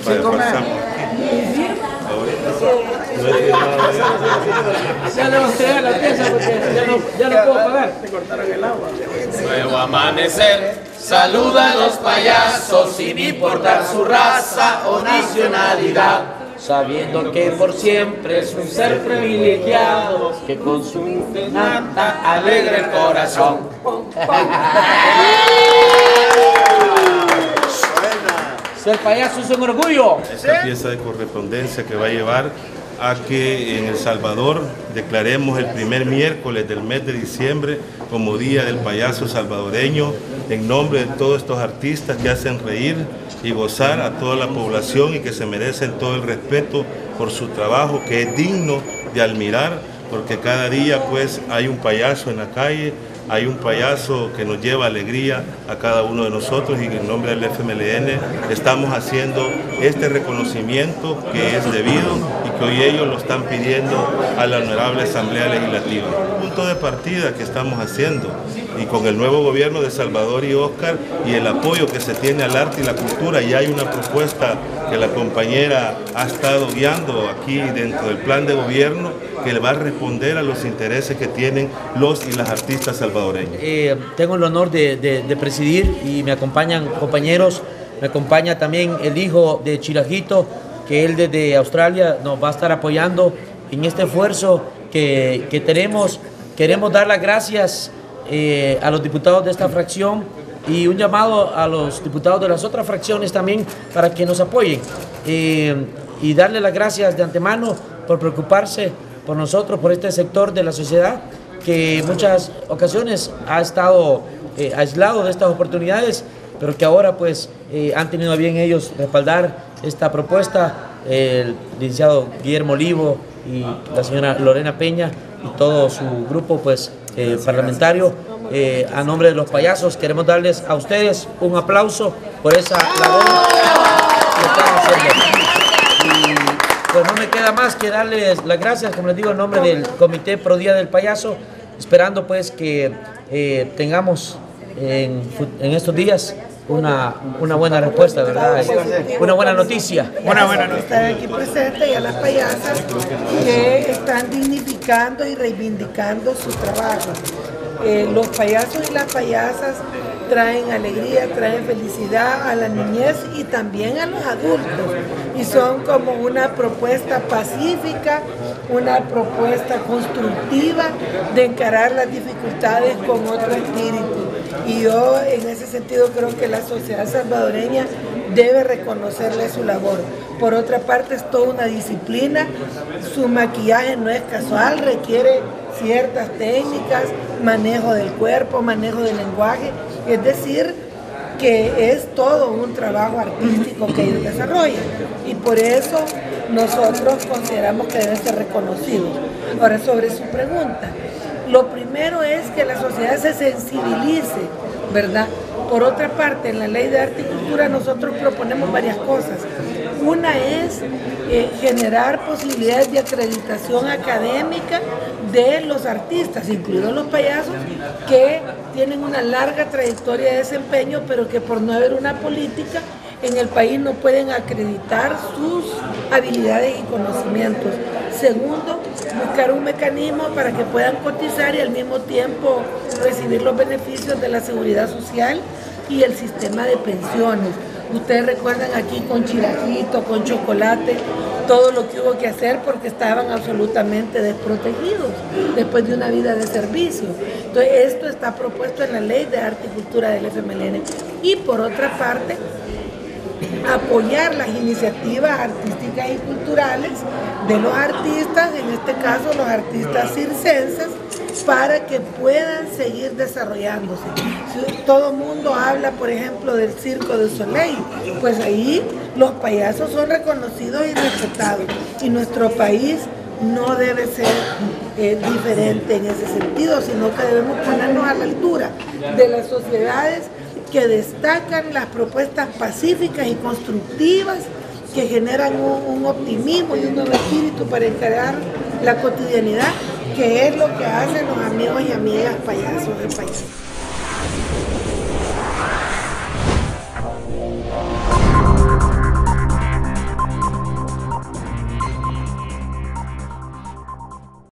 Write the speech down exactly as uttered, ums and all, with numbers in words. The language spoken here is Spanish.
pasamos. Ya le bajé a la pieza porque ya no, ya no puedo pagar. Te cortaron el agua. Nuevo amanecer, saluda a los payasos sin importar su raza o nacionalidad, sabiendo que por siempre es un ser privilegiado que con su nata alegra el corazón. Ser payaso es un orgullo. Esta pieza de correspondencia que va a llevar a que en El Salvador declaremos el primer miércoles del mes de diciembre como Día del Payaso Salvadoreño, en nombre de todos estos artistas que hacen reír y gozar a toda la población y que se merecen todo el respeto por su trabajo, que es digno de admirar, porque cada día pues hay un payaso en la calle, hay un payaso que nos lleva alegría a cada uno de nosotros, y en nombre del F M L N estamos haciendo este reconocimiento que es debido y que hoy ellos lo están pidiendo a la Honorable Asamblea Legislativa. Punto de partida que estamos haciendo, y con el nuevo gobierno de Salvador y Óscar y el apoyo que se tiene al arte y la cultura, y hay una propuesta que la compañera ha estado guiando aquí dentro del plan de gobierno que le va a responder a los intereses que tienen los y las artistas salvadoreños. Eh, tengo el honor de, de, de presidir y me acompañan compañeros, me acompaña también el hijo de Chirajito, que él desde Australia nos va a estar apoyando en este esfuerzo que, que tenemos. Queremos dar las gracias eh, a los diputados de esta fracción y un llamado a los diputados de las otras fracciones también para que nos apoyen, eh, y darle las gracias de antemano por preocuparse por nosotros, por este sector de la sociedad que en muchas ocasiones ha estado eh, aislado de estas oportunidades, pero que ahora pues eh, han tenido a bien ellos respaldar esta propuesta, eh, el licenciado Guillermo Olivo y la señora Lorena Peña y todo su grupo pues eh, parlamentario. Eh, a nombre de los payasos queremos darles a ustedes un aplauso por esa labor que están haciendo. Pues no me queda más que darles las gracias, como les digo, en nombre del Comité Pro Día del Payaso, esperando pues que eh, tengamos en, en estos días una, una buena respuesta, ¿verdad? Una buena noticia. Una buena noticia. Estar aquí presente y a las payasas que están dignificando y reivindicando su trabajo. Eh, los payasos y las payasas traen alegría, traen felicidad a la niñez y también a los adultos, y son como una propuesta pacífica, una propuesta constructiva de encarar las dificultades con otro espíritu, y yo en ese sentido creo que la sociedad salvadoreña debe reconocerle su labor. Por otra parte, es toda una disciplina, su maquillaje no es casual, requiere ciertas técnicas, manejo del cuerpo, manejo del lenguaje, es decir, que es todo un trabajo artístico que ellos desarrollan, y por eso nosotros consideramos que deben ser reconocidos. Ahora, sobre su pregunta, lo primero es que la sociedad se sensibilice, ¿verdad? Por otra parte, en la Ley de Arte y Cultura nosotros proponemos varias cosas. Una es eh, generar posibilidades de acreditación académica de los artistas, incluidos los payasos, que tienen una larga trayectoria de desempeño, pero que por no haber una política en el país no pueden acreditar sus habilidades y conocimientos. Segundo, buscar un mecanismo para que puedan cotizar y al mismo tiempo recibir los beneficios de la seguridad social y el sistema de pensiones. Ustedes recuerdan aquí con Chirajito, con Chocolate, todo lo que hubo que hacer porque estaban absolutamente desprotegidos después de una vida de servicio. Entonces esto está propuesto en la Ley de Arte y Cultura del F M L N. Y por otra parte, apoyar las iniciativas artísticas y culturales de los artistas, en este caso los artistas circenses, para que puedan seguir desarrollándose. Si todo el mundo habla, por ejemplo, del Circo du Soleil, pues ahí los payasos son reconocidos y respetados, y nuestro país no debe ser eh, diferente en ese sentido, sino que debemos ponernos a la altura de las sociedades que destacan las propuestas pacíficas y constructivas que generan un, un optimismo y un nuevo espíritu para encarar la cotidianidad, que es lo que hacen los amigos y amigas payasos de payasos.